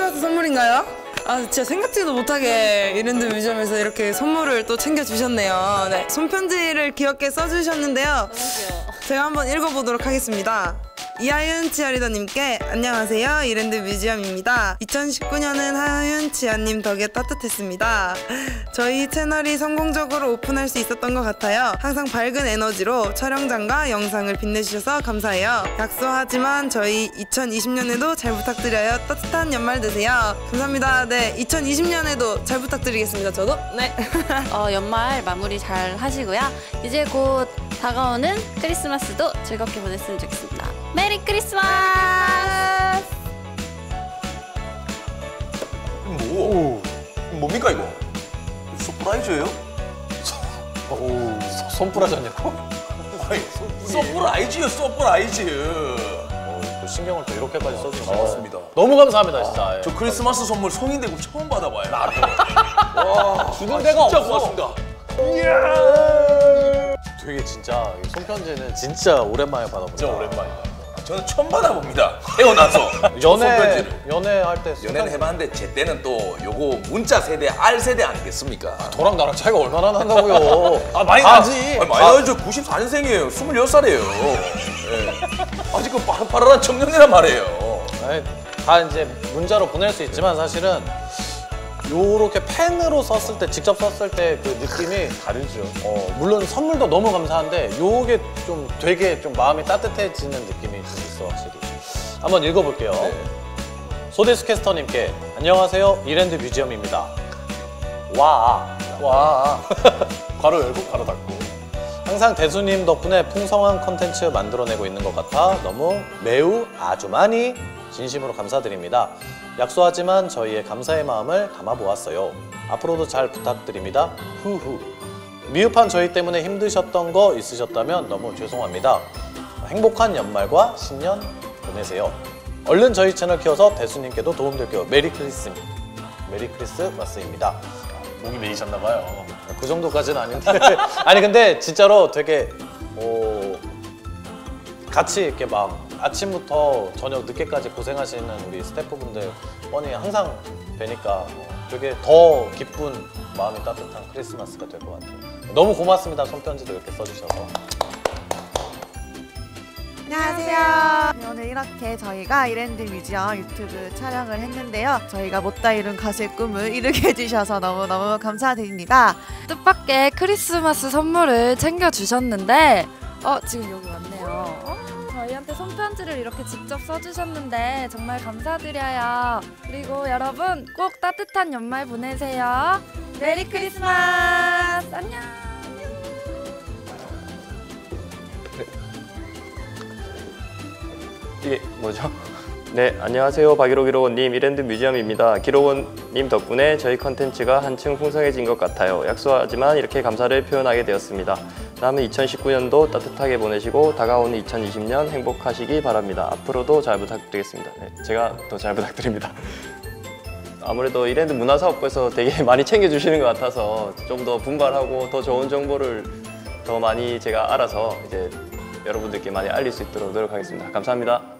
크리스마스 선물인가요? 아, 진짜 생각지도 못하게 이랜드 뮤지엄에서 이렇게 선물을 또 챙겨주셨네요. 네, 손편지를 귀엽게 써주셨는데요. 너무 귀여워. 제가 한번 읽어보도록 하겠습니다. 이하윤 치어리더님께 안녕하세요. 이랜드 뮤지엄입니다. 2019년은 하윤 치아님 덕에 따뜻했습니다. 저희 채널이 성공적으로 오픈할 수 있었던 것 같아요. 항상 밝은 에너지로 촬영장과 영상을 빛내주셔서 감사해요. 약소하지만 저희 2020년에도 잘 부탁드려요. 따뜻한 연말 되세요. 감사합니다. 네, 2020년에도 잘 부탁드리겠습니다. 저도. 네. 연말 마무리 잘 하시고요. 이제 곧 다가오는 크리스마스도 즐겁게 보냈으면 좋겠습니다. 메리 크리스마스! 뭡니까 이거? 서프라이즈예요? 손뿌라졌냐고? 아니, 서프라이즈요, 서프라이즈. 또 신경을 또 이렇게까지 써주셔서 고맙습니다. 너무 감사합니다 진짜. 저 크리스마스 선물 성인 되고 처음 받아봐요. 나도. 와, 주는 데가 진짜 없어. 고맙습니다. 되게 진짜 이 손편지는 진짜 오랜만에 받아본다. 진짜 오랜만이다. 저는 처음 받아봅니다. 태어나서 손편지를. 연애할 때 연애는 해봤는데 제 때는 또 요거 문자 세대, R 세대 아니겠습니까? 저랑 나랑 차이가 얼마나 난다고요? 아 많이 아, 나지. 많이 나죠. 94년생이에요. 26살이에요. 아직 그 파란파란 청년이란 말이에요. 아니, 다 이제 문자로 보낼 수 있지만 사실은 요렇게 펜으로 썼을 때, 직접 썼을 때 그 느낌이 다르죠. 물론 선물도 너무 감사한데 요게 좀 되게 좀 마음이 따뜻해지는 느낌이 좀 있어 확실히. 한번 읽어볼게요. 네. 소데스 캐스터님께 안녕하세요. 이랜드 뮤지엄입니다. 와. 괄호 열고 괄호 닫고. 항상 대수님 덕분에 풍성한 컨텐츠 만들어내고 있는 것 같아 너무 매우 아주 많이 진심으로 감사드립니다. 약소하지만 저희의 감사의 마음을 담아보았어요. 앞으로도 잘 부탁드립니다. 후후. 미흡한 저희 때문에 힘드셨던 거 있으셨다면 너무 죄송합니다. 행복한 연말과 신년 보내세요. 얼른 저희 채널 키워서 대수님께도 도움될게요. 메리 크리스마스입니다. 목이 메이셨나봐요. 그 정도까지는 아닌데 아니 근데 진짜로 되게 같이 이렇게 막 아침부터 저녁 늦게까지 고생하시는 우리 스태프분들 뻔히 항상 뵈니까 되게 더 기쁜 마음이 따뜻한 크리스마스가 될 것 같아요. 너무 고맙습니다. 손편지도 이렇게 써주셔서. 안녕하세요. 네, 오늘 이렇게 저희가 이랜드 뮤지엄 유튜브 촬영을 했는데요. 저희가 못다 이룬 가수의 꿈을 이루게 해주셔서 너무너무 감사드립니다. 뜻밖의 크리스마스 선물을 챙겨주셨는데 지금 여기 왔네요. 저희한테 손편지를 이렇게 직접 써주셨는데 정말 감사드려요. 그리고 여러분 꼭 따뜻한 연말 보내세요. 메리 크리스마스! 안녕! 이게 뭐죠? 네, 안녕하세요. 박기록님, 이랜드 뮤지엄입니다. 기록원님 덕분에 저희 컨텐츠가 한층 풍성해진 것 같아요. 약소하지만 이렇게 감사를 표현하게 되었습니다. 남은 2019년도 따뜻하게 보내시고 다가오는 2020년 행복하시기 바랍니다. 앞으로도 잘 부탁드리겠습니다. 네, 제가 더 잘 부탁드립니다. 아무래도 이랜드 문화사업부에서 되게 많이 챙겨주시는 것 같아서 좀 더 분발하고 더 좋은 정보를 더 많이 제가 알아서 이제 여러분들께 많이 알릴 수 있도록 노력하겠습니다. 감사합니다.